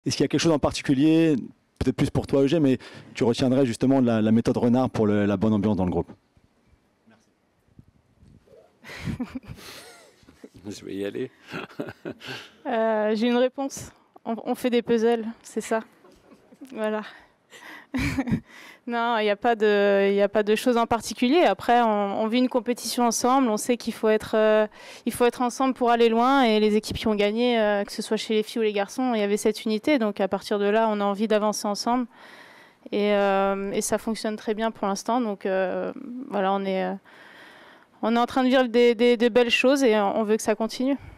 Est-ce qu'il y a quelque chose en particulier, peut-être plus pour toi, Eugène, mais tu retiendrais justement de la méthode Renard pour la bonne ambiance dans le groupe? Je vais y aller. J'ai une réponse. On fait des puzzles, c'est ça. Voilà. Non, il n'y a pas de choses en particulier. Après, on vit une compétition ensemble. On sait qu'il faut être ensemble pour aller loin. Et les équipes qui ont gagné, que ce soit chez les filles ou les garçons, il y avait cette unité. Donc à partir de là, on a envie d'avancer ensemble. Et ça fonctionne très bien pour l'instant. Donc voilà, on est en train de vivre des belles choses et on veut que ça continue.